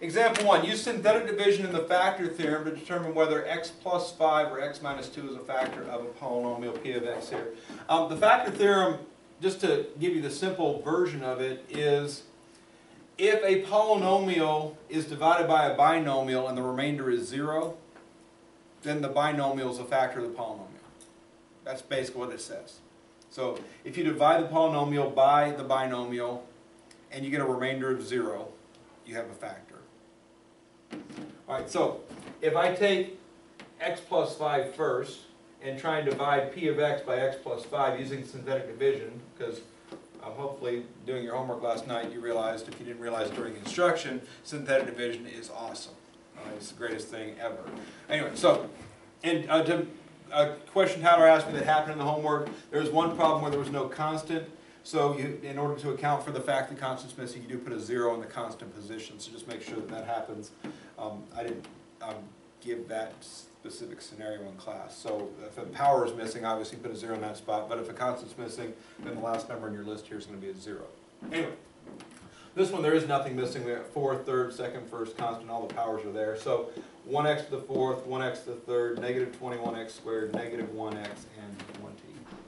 Example 1, use synthetic division in the factor theorem to determine whether x plus 5 or x minus 2 is a factor of a polynomial p of x here. The factor theorem, just to give you the simple version of it, is if a polynomial is divided by a binomial and the remainder is 0, then the binomial is a factor of the polynomial. That's basically what it says. So if you divide the polynomial by the binomial and you get a remainder of 0, you have a factor. Alright, so if I take x plus 5 first and try and divide p of x by x plus 5 using synthetic division, because hopefully doing your homework last night you realized, if you didn't realize during instruction, synthetic division is awesome. It's the greatest thing ever. Anyway, so, and a question Tyler asked me that happened in the homework, there was one problem where there was no constant. So in order to account for the fact the constant's missing, you do put a 0 in the constant position. So just make sure that that happens. I didn't give that specific scenario in class. So if a power is missing, obviously put a 0 in that spot. But if a constant's missing, then the last number in your list here is going to be a 0. Anyway, this one there is nothing missing. We have 4th, 3rd, 2nd, 1st, constant. All the powers are there. So 1x to the 4th, 1x to the 3rd, negative 21x squared, negative 1x, and 20.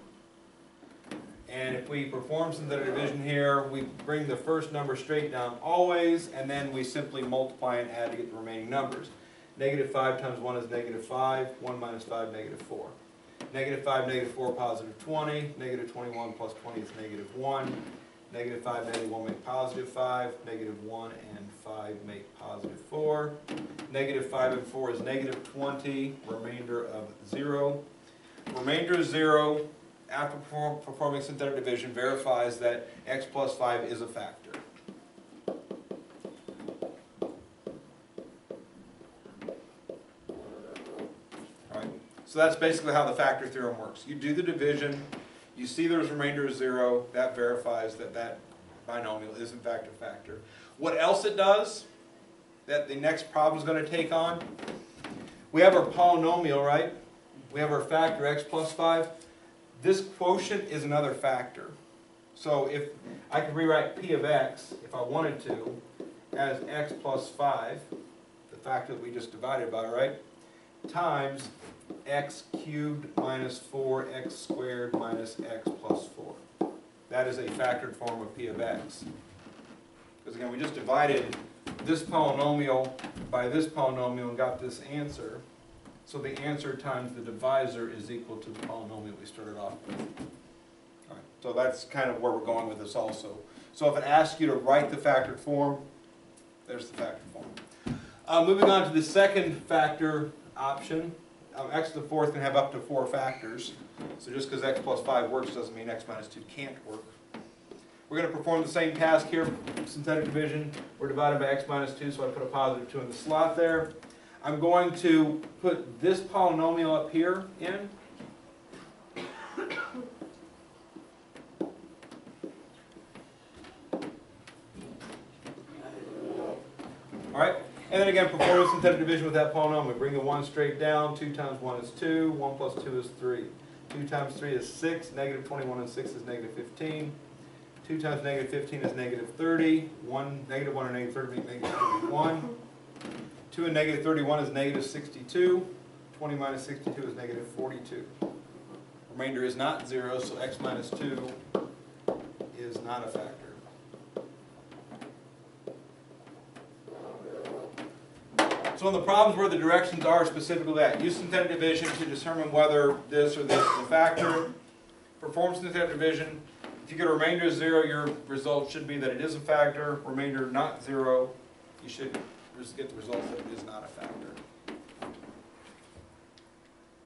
And if we perform synthetic division here, we bring the first number straight down always, and then we simply multiply and add to get the remaining numbers. Negative 5 times 1 is negative 5, 1 minus 5, negative 4. Negative 5, negative 4, positive 20. Negative 21 plus 20 is negative 1. Negative 5, negative 1 make positive 5. Negative 1 and 5 make positive 4. Negative 5 and 4 is negative 20. Remainder of 0. Remainder of 0. After performing synthetic division, verifies that x plus 5 is a factor. Alright, so that's basically how the factor theorem works. You do the division, you see there's a remainder of 0, that verifies that that binomial is in fact a factor. What else it does that the next problem is going to take on? We have our polynomial, right? We have our factor x plus 5. This quotient is another factor. So if I could rewrite p of x, if I wanted to, as x plus 5, the factor that we just divided by, right, times x cubed minus 4x squared minus x plus 4. That is a factored form of p of x. Because again, we just divided this polynomial by this polynomial and got this answer. So the answer times the divisor is equal to the polynomial we started off with. All right, so that's kind of where we're going with this also. So if it asks you to write the factored form, there's the factored form. Moving on to the second factor option, x to the 4th can have up to 4 factors. So just because x plus 5 works doesn't mean x minus 2 can't work. We're going to perform the same task here, synthetic division. We're divided by x minus 2, so I put a positive 2 in the slot there. I'm going to put this polynomial up here in. Alright, and then again, perform synthetic division with that polynomial. Bring the 1 straight down. 2 times 1 is 2. 1 plus 2 is 3. 2 times 3 is 6. Negative 21 and 6 is negative 15. 2 times negative 15 is negative 30. Negative 1 and negative 30 make negative 31. 2 and negative 31 is negative 62. 20 minus 62 is negative 42. Remainder is not 0, so x minus 2 is not a factor. So in the problems where the directions are specifically that, use synthetic division to determine whether this or this is a factor. Perform synthetic division. If you get a remainder of 0, your result should be that it is a factor. Remainder not 0, you should just get the result that it is not a factor.